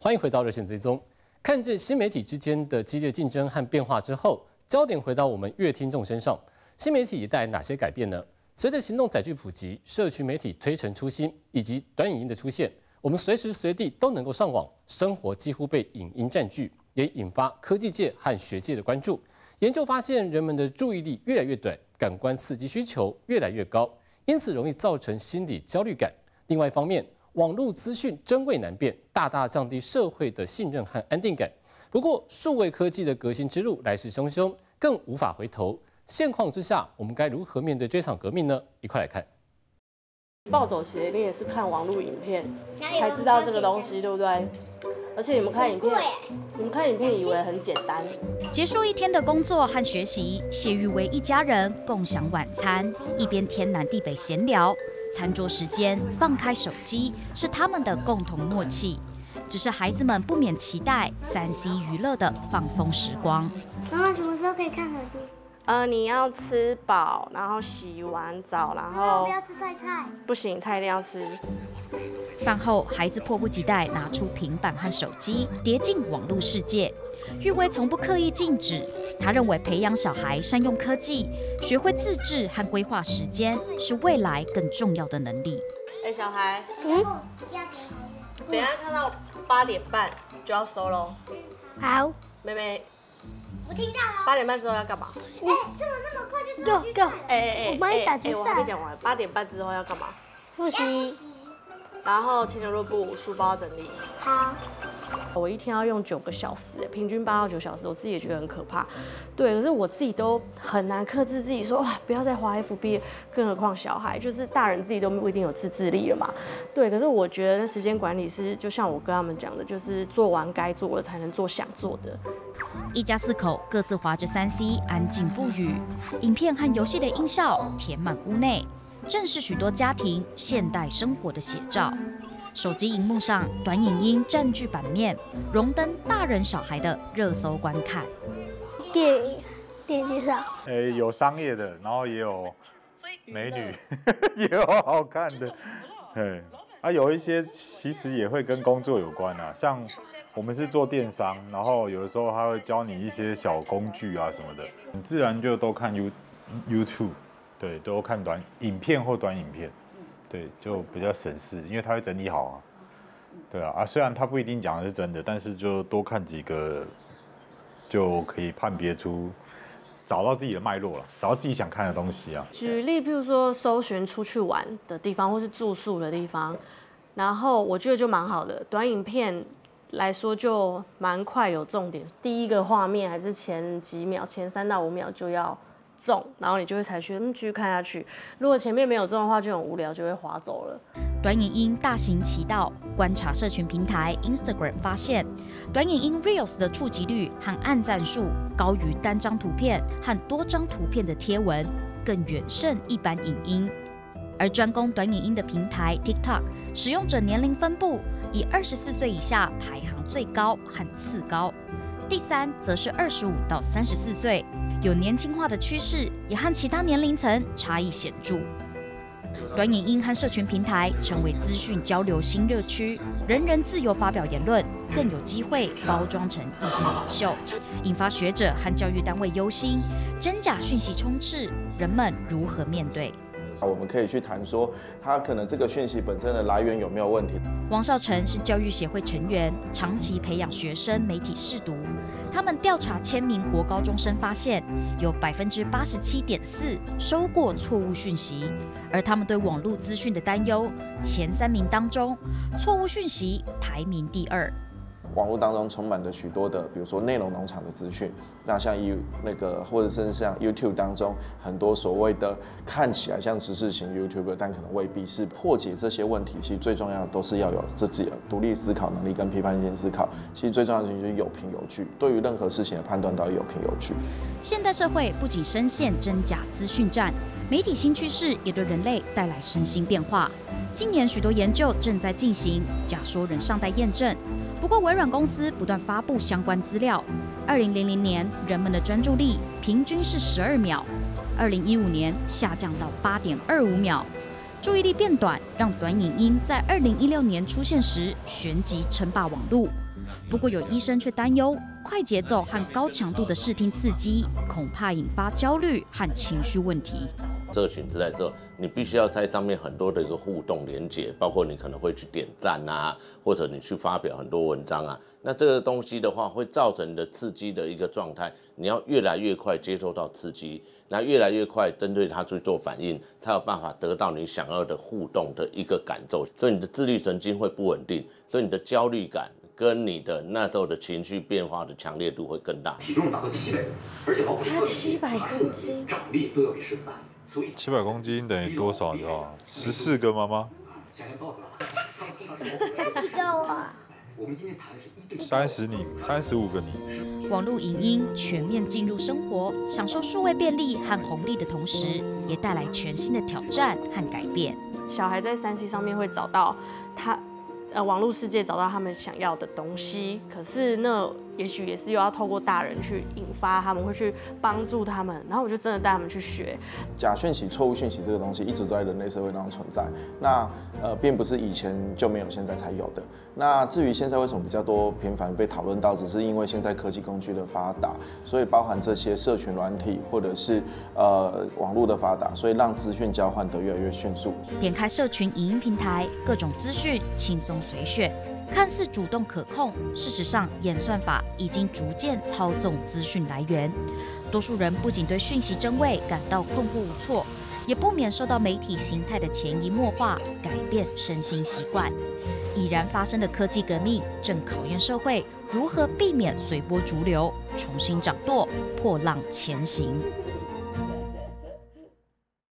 欢迎回到热线追踪。看见新媒体之间的激烈竞争和变化之后，焦点回到我们乐听众身上，新媒体带来哪些改变呢？随着行动载具普及，社群媒体推陈出新，以及短影音的出现，我们随时随地都能够上网，生活几乎被影音占据，也引发科技界和学界的关注。研究发现，人们的注意力越来越短，感官刺激需求越来越高，因此容易造成心理焦虑感。另外一方面，网络资讯真伪难辨，大大降低社会的信任和安定感。不过，数位科技的革新之路来势汹汹，更无法回头。现况之下，我们该如何面对这场革命呢？一块来看。 暴走鞋，你也是看网络影片才知道这个东西，对不对？而且你们看影片以为很简单。 结束一天的工作和学习，谢玉为一家人共享晚餐，一边天南地北闲聊。餐桌时间放开手机是他们的共同默契，只是孩子们不免期待3C 娱乐的放风时光。 妈妈什么时候可以看手机？ 你要吃饱，然后洗完澡，然后不要吃菜。 不行，菜一定要吃。 饭后，孩子迫不及待拿出平板和手机，跌进网络世界。玉威从不刻意禁止，他认为培养小孩善用科技，学会自制和规划时间，是未来更重要的能力。 小孩，等一下看到8点半就要收喽。 好， 妹妹， 我听到了。 8点半之后要干嘛？ 这么那么快就知道决赛？我帮你打决赛。 我还没讲完，8点半之后要干嘛？ 复习。 然后前脚步，书包整理。 好。 我一天要用9个小时，平均8到9小时，我自己也觉得很可怕。对，可是我自己都很难克制自己说，不要再滑 FB， 更何况小孩，就是大人自己都不一定有自制力了嘛。对，可是我觉得那时间管理是，就像我跟他们讲的，就是做完该做的，才能做想做的。 一家4口各自滑着3C， 安静不语。影片和游戏的音效填满屋内，正是许多家庭现代生活的写照。手机荧幕上，短影音占据版面，荣登大人小孩的热搜观看。 电影上， 有商业的，然后也有美女，也有好看的，有一些其实也会跟工作有关啊，像我们是做电商，然后有的时候他会教你一些小工具啊什么的，你自然就都看 YouTube， 对，都看短影片或短影片。对，就比较省事，因为他会整理好啊。对啊，虽然他不一定讲的是真的，但是就多看几个，就可以判别出，找到自己的脉络了，找到自己想看的东西啊。 举例，譬如说搜寻出去玩的地方，或是住宿的地方，然后我觉得就蛮好的。短影片来说就蛮快有重点，第一个画面还是前几秒，前3到5秒就要中，然后你就会采取继续看下去。如果前面没有中的话，就很无聊，就会滑走了。 短影音大行其道，观察社群平台 Instagram 发现，短影音 Reels 的触及率和按赞数高于单张图片和多张图片的贴文，更远胜一般影音。而专攻短影音的平台 TikTok 使用者年龄分布以24岁以下排行最高和次高，第3则是25到34岁。有年轻化的趋势，也和其他年龄层差异显著。短影音和社群平台成为资讯交流新热区，人人自由发表言论，更有机会包装成意见领袖，引发学者和教育单位忧心，真假讯息充斥，人们如何面对？ 我们可以去谈说，它可能这个讯息本身的来源有没有问题。 王少成是教育协会成员，长期培养学生媒体识读。他们调查1000名国高中生，发现有87.4%收过错误讯息，而他们对网络资讯的担忧，前3名当中，错误讯息排名第2。 网络当中充满了许多的，比如说内容农场的资讯，那像或者是像 YouTube 当中很多所谓的看起来像知识型 YouTuber， 但可能未必是。破解这些问题，其实最重要的都是要有自己的独立思考能力跟批判性思考。其实最重要的事情就是有凭有据，对于任何事情的判断都要有凭有据。 现代社会不仅深陷真假资讯战，媒体新趋势也对人类带来身心变化。近年许多研究正在进行，假说仍尚待验证。不过，微软公司不断发布相关资料。2000年，人们的专注力平均是12秒，2015年下降到8.25秒。注意力变短，让短影音在2016年出现时旋即称霸网路。 不过有医生却担忧，快节奏和高强度的视听刺激，恐怕引发焦虑和情绪问题。 社群时代之后，你必须要在上面很多的一个互动连结，包括你可能会去点赞啊，或者你去发表很多文章啊。那这个东西的话，会造成你的刺激的一个状态，你要越来越快接收到刺激，那越来越快针对它去做反应，才有办法得到你想要的互动的一个感受。所以你的自律神经会不稳定，所以你的焦虑感跟你的那时候的情绪变化的强烈度会更大。 体重达到700，而且包括他700公斤， 掌力都要比狮子大。 700公斤等于多少？你知道吗？14个妈妈。 想象到的他几个我？ 我们今天谈的是1对 30你，35个你。 网络影音全面进入生活，享受数位便利和红利的同时，也带来全新的挑战和改变。 小孩在3C 上面会找到网络世界找到他们想要的东西，可是那也许也是又要透过大人去引发他们，会去帮助他们，然后我就真的带他们去学。 假讯息、错误讯息这个东西一直都在人类社会当中存在，那并不是以前就没有，现在才有的。那至于现在为什么比较多频繁被讨论到，只是因为现在科技工具的发达，所以包含这些社群软体或者是网络的发达，所以让资讯交换得越来越迅速。 点开社群影音平台，各种资讯轻松随选，看似主动可控，事实上演算法已经逐渐操纵资讯来源。多数人不仅对讯息真伪感到困惑无措，也不免受到媒体形态的潜移默化，改变身心习惯。已然发生的科技革命，正考验社会如何避免随波逐流，重新掌舵，破浪前行。